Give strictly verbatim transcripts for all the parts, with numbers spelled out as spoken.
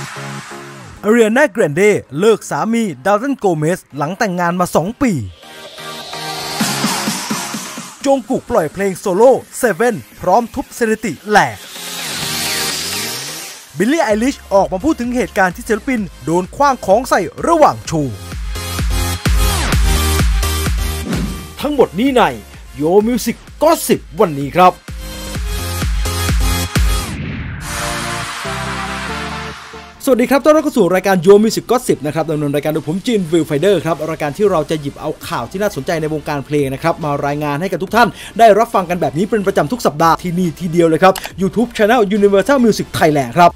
อารีนา แกรนเดเลิกสามีดาลตัน โกเมสหลังแต่งงานมาสองปีจงกุกปล่อยเพลงโซโล่เซเว่นพร้อมทุบสถิติแหลกบิลลี่ ไอลิชออกมาพูดถึงเหตุการณ์ที่ศิลปินโดนขว้างของใส่ระหว่างโชว์ทั้งหมดนี้ในโยมิวสิกก็สิบวันนี้ครับสวัสดีครับต้อนรับเข้าสู่รายการโยมิวสิกก็สิบนะครับดำเนินรายการโดยผมจินวิลไฟเดอร์ครับรายการที่เราจะหยิบเอาข่าวที่น่าสนใจในวงการเพลงนะครับมารายงานให้กับทุกท่านได้รับฟังกันแบบนี้เป็นประจำทุกสัปดาห์ที่นี่ทีเดียวเลยครับ YouTube Channel Universal Music Thailand ครับ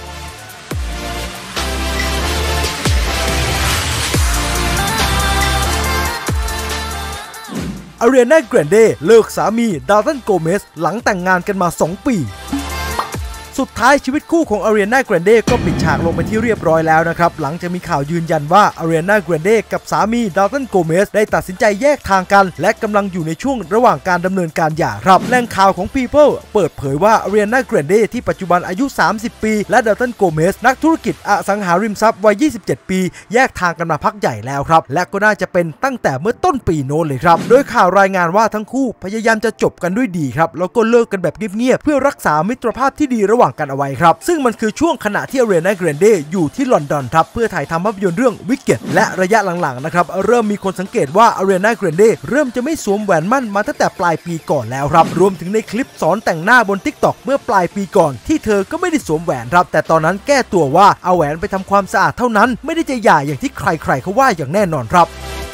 อารีนา แกรนเดเลิกสามีดาลตัน โกเมสหลังแต่งงานกันมาสองปีสุดท้ายชีวิตคู่ของอารีนา แกรนเดก็ปิดฉากลงไปที่เรียบร้อยแล้วนะครับหลังจากมีข่าวยืนยันว่าอารีนา แกรนเดกับสามีดาลตัน โกเมสได้ตัดสินใจแยกทางกันและกำลังอยู่ในช่วงระหว่างการดำเนินการหย่าครับแหล่งข่าวของ People เปิดเผยว่าอารีนา แกรนเดที่ปัจจุบันอายุสามสิบปีและดาลตัน โกเมสนักธุรกิจอสังหาริมทรัพย์วัยยี่สิบเจ็ดปีแยกทางกันมาพักใหญ่แล้วครับและก็น่าจะเป็นตั้งแต่เมื่อต้นปีโน้นเลยครับโดยข่าวรายงานว่าทั้งคู่พยายามจะจบกันด้วยดีครับแล้วก็เลิกกันแบบเงียบๆเพื่อรักษามิตรภาพที่ดีระหว่างกันเอาไว้ครับซึ่งมันคือช่วงขณะที่อารีนา แกรนเดอยู่ที่ลอนดอนครับเพื่อถ่ายทำภาพยนตร์เรื่องวิกเก็ตและระยะหลังๆนะครับเริ่มมีคนสังเกตว่าอารีนา แกรนเดเริ่มจะไม่สวมแหวนมั่นมาตั้งแต่ปลายปีก่อนแล้วครับรวมถึงในคลิปสอนแต่งหน้าบน ติ๊กต็อก เมื่อปลายปีก่อนที่เธอก็ไม่ได้สวมแหวนครับแต่ตอนนั้นแก้ตัวว่าเอาแหวนไปทำความสะอาดเท่านั้นไม่ได้จะหย่าอย่างที่ใครๆเขาว่าอย่างแน่นอนครับ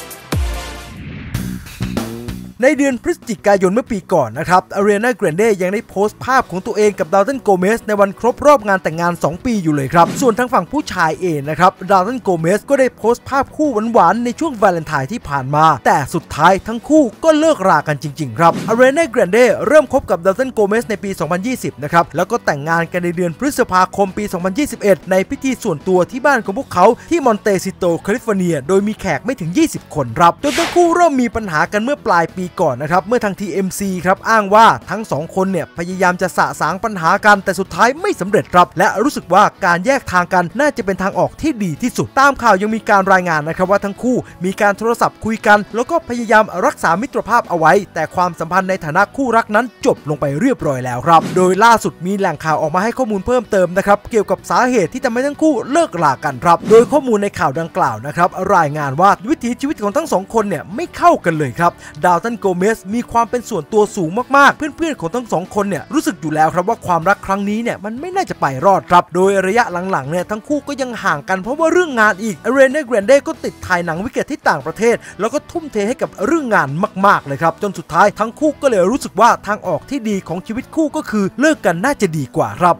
ในเดือนพฤศจิกายนเมื่อปีก่อนนะครับอารีนา แกรนเดยังได้โพสต์ภาพของตัวเองกับดาลตัน โกเมสในวันครบรอบงานแต่งงานสองปีอยู่เลยครับส่วนทางฝั่งผู้ชายเองนะครับดาลตัน โกเมสก็ได้โพสต์ภาพคู่หวานๆในช่วงวาเลนไทน์ที่ผ่านมาแต่สุดท้ายทั้งคู่ก็เลิกรากันจริงๆครับอารีนา แกรนเดเริ่มคบกับดาลตัน โกเมสในปีสองพันยี่สิบนะครับแล้วก็แต่งงานกันในเดือนพฤษภาคมปีสองพันยี่สิบเอ็ดในพิธีส่วนตัวที่บ้านของพวกเขาที่มอนเตซิโตแคลิฟอร์เนียโดยมีแขกไม่ถึงยี่สิบคนครับจนทั้งคู่เริ่มมีปัญหากันเมื่อปลายปีก่อนนะครับเมื่อทาง ที เอ็ม ซี ครับอ้างว่าทั้งสองคนเนี่ยพยายามจะสะสางปัญหากันแต่สุดท้ายไม่สำเร็จครับและรู้สึกว่าการแยกทางกันน่าจะเป็นทางออกที่ดีที่สุดตามข่าวยังมีการรายงานนะครับว่าทั้งคู่มีการโทรศัพท์คุยกันแล้วก็พยายามรักษามิตรภาพเอาไว้แต่ความสัมพันธ์ในฐานะคู่รักนั้นจบลงไปเรียบร้อยแล้วครับโดยล่าสุดมีแหล่งข่าวออกมาให้ข้อมูลเพิ่มเติมนะครับเกี่ยวกับสาเหตุที่ทำให้ทั้งคู่เลิกรากันครับโดยข้อมูลในข่าวดังกล่าวนะครับรายงานว่าวิถีชีวิตของทั้งสองคนเนี่ยไม่เข้ากันเลยครับดาลตัน โกเมสมีความเป็นส่วนตัวสูงมากๆเพื่อนๆของทั้งสองคนเนี่ยรู้สึกอยู่แล้วครับว่าความรักครั้งนี้เนี่ยมันไม่น่าจะไปรอดครับโดยระยะหลังๆเนี่ยทั้งคู่ก็ยังห่างกันเพราะว่าเรื่องงานอีกอารีนา แกรนเดก็ติดถ่ายหนังวิกเก็ตที่ต่างประเทศแล้วก็ทุ่มเทให้กับเรื่องงานมากๆเลยครับจนสุดท้ายทั้งคู่ก็เลยรู้สึกว่าทางออกที่ดีของชีวิตคู่ก็คือเลิกกันน่าจะดีกว่าครับ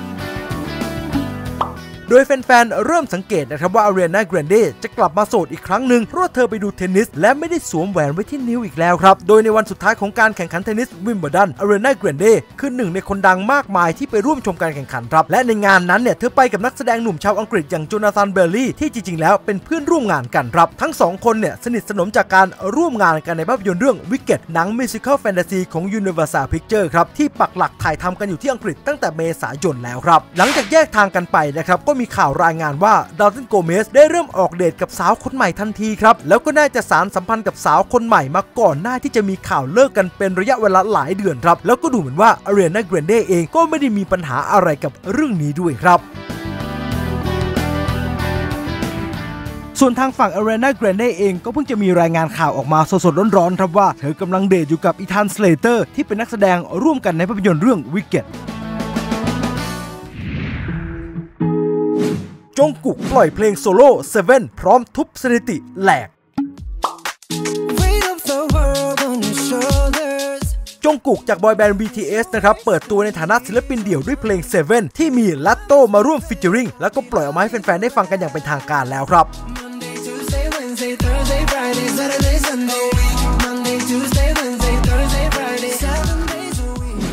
โดยแฟนๆเริ่มสังเกตนะครับว่าอารีนา แกรนเดจะกลับมาโสดอีกครั้งหนึ่งเพราะเธอไปดูเทนนิสและไม่ได้สวมแหวนไว้ที่นิ้วอีกแล้วครับโดยในวันสุดท้ายของการแข่งขันเทนนิสวิมเบิลดันอารีนา แกรนเดคือหนึ่งในคนดังมากมายที่ไปร่วมชมการแข่งขันครับและในงานนั้นเนี่ยเธอไปกับนักแสดงหนุ่มชาวอังกฤษอย่างโจนาธาน เบลลี่ที่จริงๆแล้วเป็นเพื่อนร่วมงานกันครับทั้งสองคนเนี่ยสนิทสนมจากการร่วมงานกันในภาพยนตร์เรื่องวิกเก็ตหนังมิวสิคัลแฟนตาซีของ Universal Pictures ครับที่ปักหลักถ่ายทำกันอยู่ที่อังกฤษตั้งแต่เมษายนแล้วครับหลังจากแยกทางกันไปนะครับก็มีข่าวรายงานว่าดาลตัน โกเมสได้เริ่มออกเดทกับสาวคนใหม่ทันทีครับแล้วก็น่าจะสานสัมพันธ์กับสาวคนใหม่มาก่อนหน้าที่จะมีข่าวเลิกกันเป็นระยะเวลาหลายเดือนครับแล้วก็ดูเหมือนว่าอารีนา แกรนเดเองก็ไม่ได้มีปัญหาอะไรกับเรื่องนี้ด้วยครับส่วนทางฝั่งอารีนา แกรนเดเองก็เพิ่งจะมีรายงานข่าวออกมาสดๆร้อนๆครับว่าเธอกำลังเดทอยู่กับอีธาน สเลเตอร์ที่เป็นนักแสดงร่วมกันในภาพยนตร์เรื่องวิกเก็ตจงกุกปล่อยเพลงโซโล่เซเว่นพร้อมทุบสถิติแหลกจงกุกจากบอยแบนด์ บี ที เอส นะครับเปิดตัวในฐานะศิลปินเดี่ยวด้วยเพลงเซเว่นที่มีลัตโต้มาร่วมฟีเจอริงแล้วก็ปล่อยออกมาให้แฟนๆได้ฟังกันอย่างเป็นทางการแล้วครับ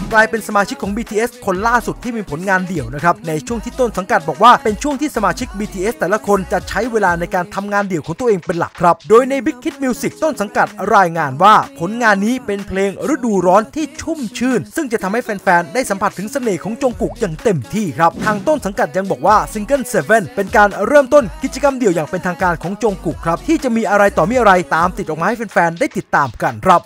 กลายเป็นสมาชิกของ บี ที เอส คนล่าสุดที่มีผลงานเดี่ยวนะครับในช่วงที่ต้นสังกัดบอกว่าเป็นช่วงที่สมาชิก บี ที เอส แต่ละคนจะใช้เวลาในการทำงานเดี่ยวของตัวเองเป็นหลักครับโดยใน Big Hit Music ต้นสังกัดรายงานว่าผลงานนี้เป็นเพลงฤดูร้อนที่ชุ่มชื่นซึ่งจะทำให้แฟนๆได้สัมผัสถึงเสน่ห์ของจงกุกอย่างเต็มที่ครับทางต้นสังกัดยังบอกว่าซิงเกิลเซเว่นเป็นการเริ่มต้นกิจกรรมเดี่ยวอย่างเป็นทางการของจงกุกครับที่จะมีอะไรต่อมีอะไรตามติดออกมาให้แฟนๆได้ติดตามกันครับ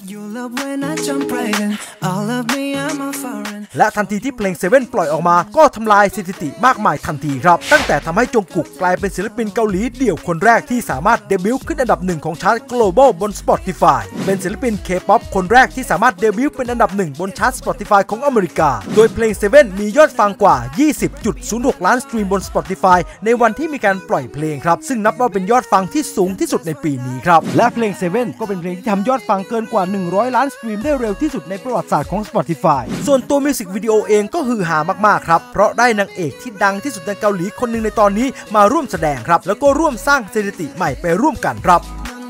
และทันทีที่เพลงเซเว่นปล่อยออกมาก็ทำลายสถิติมากมายทันทีครับตั้งแต่ทำให้จงกุกกลายเป็นศิลปินเกาหลีเดี่ยวคนแรกที่สามารถเดบิวต์ขึ้นอันดับหนึ่งของชาร์ต global บน Spotify เป็นศิลปิน K-pop คนแรกที่สามารถเดบิวต์เป็นอันดับหนึ่งบนชาร์ต Spotify ของอเมริกาโดยเพลงเซเว่นมียอดฟังกว่า ยี่สิบจุดศูนย์หก ล้านสตรีมบน Spotify ในวันที่มีการปล่อยเพลงครับซึ่งนับว่าเป็นยอดฟังที่สูงที่สุดในปีนี้ครับและเพลงเซเว่นก็เป็นเพลงที่ทำยอดฟังเกินกว่าหนึ่งร้อยล้านสตรีมได้เร็วที่สุดในประวัติศาสตร์ของ Spotify ส่วนตัวมิวสิกวิดีโอเองก็ฮือฮามากๆครับเพราะได้นางเอกที่ดังที่สุดในเกาหลีคนหนึ่งในตอนนี้มาร่วมแสดงครับแล้วก็ร่วมสร้างสถิติใหม่ไปร่วมกันครับ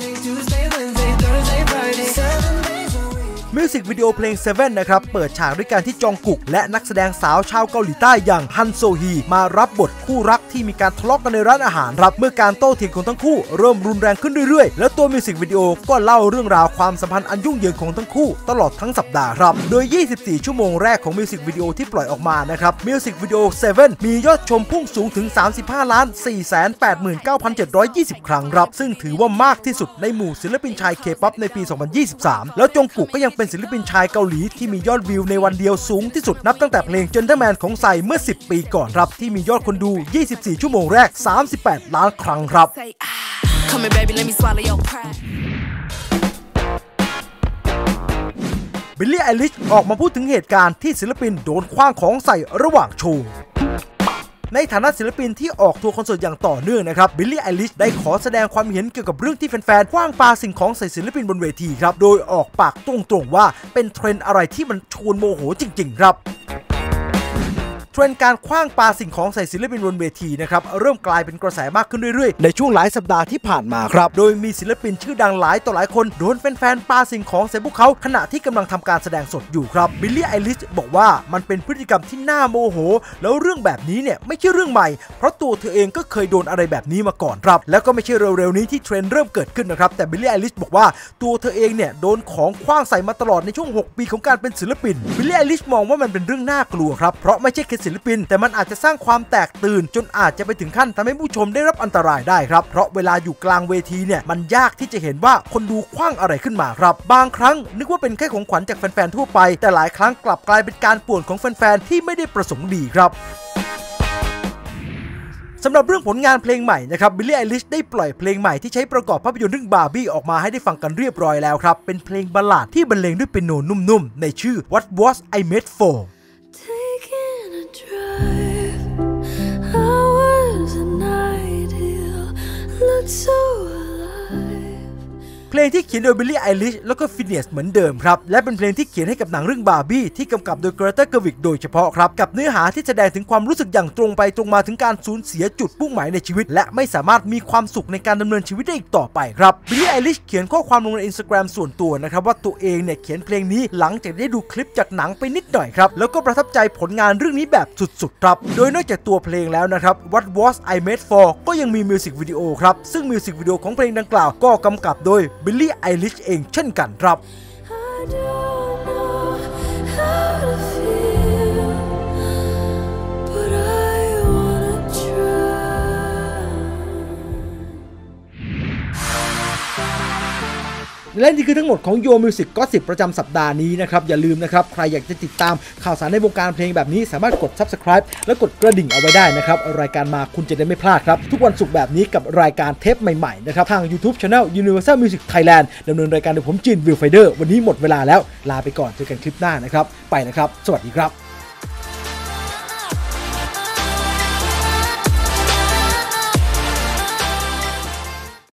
มิวสิกวิดีโอเพลงเซเว่นนะครับเปิดฉากด้วยการที่จองกุกและนักแสดงสาวชาวเกาหลีใต้อย่างฮันโซฮีมารับบทคู่รักที่มีการทะเลาะกันในร้านอาหารครับเมื่อการโต้เถียงของทั้งคู่เริ่มรุนแรงขึ้นเรื่อยๆแล้วตัวมิวสิกวิดีโอก็เล่าเรื่องราวความสัมพันธ์อันยุ่งเหยิงของทั้งคู่ตลอดทั้งสัปดาห์ครับโดยยี่สิบสี่ชั่วโมงแรกของมิวสิกวิดีโอที่ปล่อยออกมานะครับมิวสิกวิดีโอเซเว่นมียอดชมพุ่งสูงถึง สามสิบห้าล้านสี่แสนแปดหมื่นเก้าพันเจ็ดร้อยยี่สิบ ครั้งครับซึ่งถือว่ามากที่สุดในหมู่ศิลปินชาย K-pop ในปี สองพันยี่สิบสาม แล้วจงกุกก็ยังเป็นศิลปินชายเกาหลีที่มียอดวิวในวันเดียวสูงที่สุดนับตั้งแต่เพลง Gentleman ของไซเมื่อสิบปีก่อนครับที่มียอดคนดูยี่สิบสี่ชั่วโมงแรกสามสิบแปดล้านครั้งครับบิลลี่ ไอลิชออกมาพูดถึงเหตุการณ์ที่ศิลปินโดนขว้างของใส่ระหว่างโชว์ในฐานะศิลปินที่ออกทัวร์คอนเสิร์ตอย่างต่อเนื่องนะครับบิลลี่ ไอลิชได้ขอแสดงความเห็นเกี่ยวกับเรื่องที่แฟนๆขว้างปาสิ่งของใส่ศิลปินบนเวทีครับโดยออกปากตรงๆว่าเป็นเทรนด์อะไรที่มันชวนโมโหจริงๆครับเทรนด์การขว้างปาสิ่งของใส่ศิลปินบนเวทีนะครับเริ่มกลายเป็นกระแสมากขึ้นเรื่อยๆในช่วงหลายสัปดาห์ที่ผ่านมาครับโดยมีศิลปินชื่อดังหลายต่อหลายคนโดนแฟนๆปาสิ่งของใส่พวกเขาขณะที่กำลังทำการแสดงสดอยู่ครับบิลลี่ ไอลิชบอกว่ามันเป็นพฤติกรรมที่น่าโมโหแล้วเรื่องแบบนี้เนี่ยไม่ใช่เรื่องใหม่เพราะตัวเธอเองก็เคยโดนอะไรแบบนี้มาก่อนครับแล้วก็ไม่ใช่เร็วๆนี้ที่เทรนด์เริ่มเกิดขึ้นนะครับแต่บิลลี่ ไอลิชบอกว่าตัวเธอเองเนี่ยโดนของขว้างใส่มาตลอดในช่วงหกปีของการเป็นศิลปินบิลลี่ ไอลิชมองว่ามันเป็นเรื่องน่ากลัวครับเพราะไม่ใช่แค่ศิลปินแต่มันอาจจะสร้างความแตกตื่นจนอาจจะไปถึงขั้นทำให้ผู้ชมได้รับอันตรายได้ครับเพราะเวลาอยู่กลางเวทีเนี่ยมันยากที่จะเห็นว่าคนดูขว้างอะไรขึ้นมาครับบางครั้งนึกว่าเป็นแค่ของขวัญจากแฟนๆทั่วไปแต่หลายครั้งกลับกลายเป็นการป่วนของแฟนๆที่ไม่ได้ประสงค์ดีครับสำหรับเรื่องผลงานเพลงใหม่นะครับบิลลี่ ไอลิชได้ปล่อยเพลงใหม่ที่ใช้ประกอบภาพยนตร์เรื่องบาร์บี้ออกมาให้ได้ฟังกันเรียบร้อยแล้วครับเป็นเพลงบัลลาดที่บรรเลงด้วยเปียโนนุ่มๆในชื่อ What Was I Made For Soเพลงที่เขียนโดยบิลลี่ ไอลิชแล้วก็ฟินเนสเหมือนเดิมครับและเป็นเพลงที่เขียนให้กับหนังเรื่องบาร์บี้ที่กำกับโดยเกรเตา เกอร์วิกโดยเฉพาะครับกับเนื้อหาที่แสดงถึงความรู้สึกอย่างตรงไปตรงมาถึงการสูญเสียจุดมุ่งหมายในชีวิตและไม่สามารถมีความสุขในการดำเนินชีวิตได้อีกต่อไปครับบิลลี่ ไอลิชเขียนข้อความลงใน Instagram ส่วนตัวนะครับว่าตัวเองเนี่ยเขียนเพลงนี้หลังจากได้ดูคลิปจากหนังไปนิดหน่อยครับแล้วก็ประทับใจผลงานเรื่องนี้แบบสุดๆครับโดยนอกจากตัวเพลงแล้วนะครับ What Was I Made For ก็ยังมีมิวสิกวิดีโอครับซึ่งมิวสิกวิดีโอของเพลงดังกล่าวก็กำกับโดยบิลลี่ ไอลิชเองเช่นกันครับและนี่คือทั้งหมดของโยมิวสิกก็สิบประจำสัปดาห์นี้นะครับอย่าลืมนะครับใครอยากจะติดตามข่าวสารในวงการเพลงแบบนี้สามารถกด ซับสไครบ์ และกดกระดิ่งเอาไว้ได้นะครับรายการมาคุณจะได้ไม่พลาดครับทุกวันศุกร์แบบนี้กับรายการเทปใหม่ๆนะครับทาง YouTube Channel Universal Music Thailand ดำเนินรายการโดยผมจินวิลไฟเดอร์วันนี้หมดเวลาแล้วลาไปก่อนเจอกันคลิปหน้านะครับไปนะครับสวัสดีครับ